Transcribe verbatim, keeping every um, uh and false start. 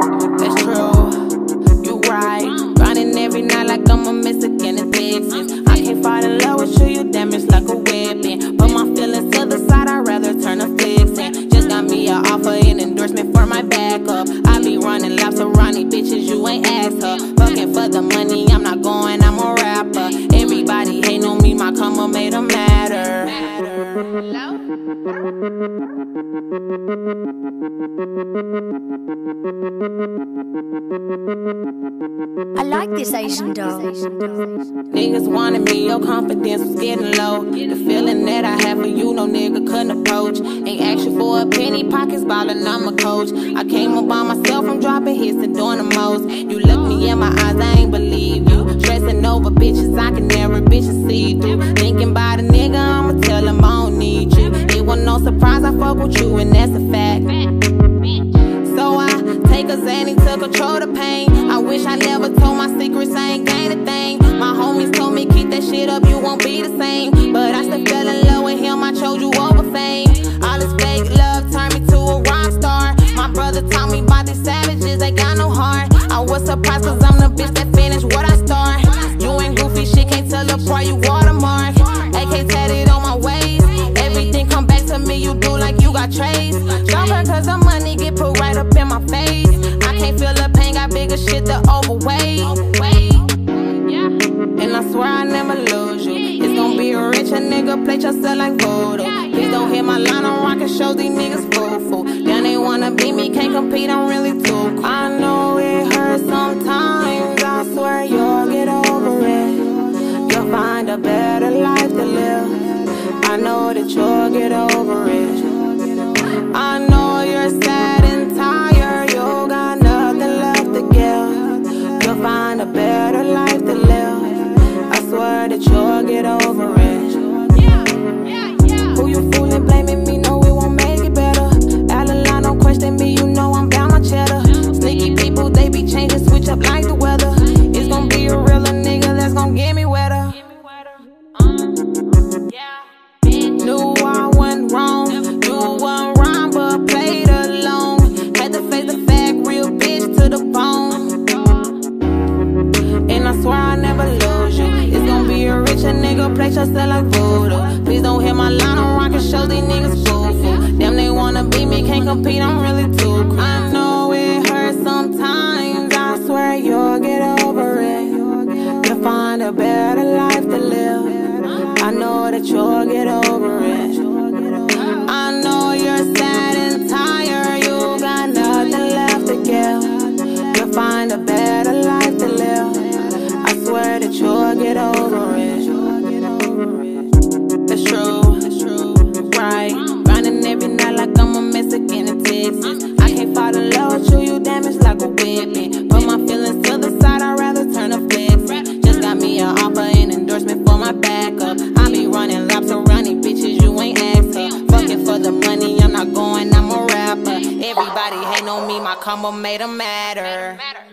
That's true, you right. Grinding every night like I'm a Mexican in Texas. I can't fall in love with you, you damaged like a weapon. Put my feelings to the side, I'd rather turn to flexing. Just got me a offer, an endorsement for my backup. I be running laps around these bitches, you ain't asked her. Fucking for the money, I'm not going, I'm a rapper. Everybody hating on me, my karma made them matter. I like this Asian doll. Niggas wanted me, your confidence was getting low. The feeling that I have for you, no nigga couldn't approach. Ain't ask you for a penny, pockets ballin', I'm a coach. I came up by myself, I'm dropping hits and doing the most. You look me in my eyes, I ain't believe you. Stressing over bitches, I can never bitches see through. Thinking about a nigga, I'ma tell him I don't need you. It wasn't no surprise, I fuck with you, and that's a fact. So I take a Xanny to control the pain. I wish I never told my secrets, I ain't gained a thing. My homies told me keep that shit up, you won't be the same. But I still fell in love with him, I chose you over fame. All this fake love turned me to a rock star. My brother taught me about these savages, they got no heart. I was surprised cause I'm the bitch that finished what I start. You ain't goofy shit, can't tell apart, you watermark. A K tatted on my waist. Everything come back to me, you do like you got trays. Don't hurt cause the money get put right up in my face. I can't feel the pain, got bigger shit to overweight. And I swear I never lose you. It's gonna be a rich a nigga, play yourself like voodoo. Please don't hit my line, I'm rockin' shows, these niggas fool-fool. Then they wanna beat me, can't compete, I'm really too cool. I know it hurts sometimes, I swear you'll get over it. You'll find a better life to live. I know that you'll get over it. I know you're sad and tired, you got nothing left to give. You'll find a better life to live. I swear that you'll get over it. Who you fooling, blaming me, no it won't make it better. Adeline, don't question me, you know I'm bound my cheddar. Sneaky people, they be changing, switch up like the weather. It's gonna be a realer nigga that's gonna get me wetter. Knew I went wrong, knew one wrong, but played alone. Had to face the fact, real bitch to the bone. And I swear I never lose you. It's gonna be a richer nigga, play yourself like voodoo. Please don't hit my line, I'm rockin' shows, these niggas fool-fool. Damn, they wanna beat me, can't compete, I'm really too cool. I know it hurts sometimes, I swear you'll get over it. You'll find a better life to live. I know that you'll get over it. I know you're sad and tired, you got nothing left to give. You'll find a better life to live. I swear that you'll get over it. That's true, you're right. Grinding every night like I'm a Mexican in Texas. I can't fall in love with you, you damaged like a weapon. Put my feelings to the side, I'd rather turn to flexing. Just got me an offer, an endorsement for my backup. I be running laps around these bitches, you ain't asked her. Fucking for the money, I'm not going, I'm a rapper. Everybody hating on me, my combo made them matter.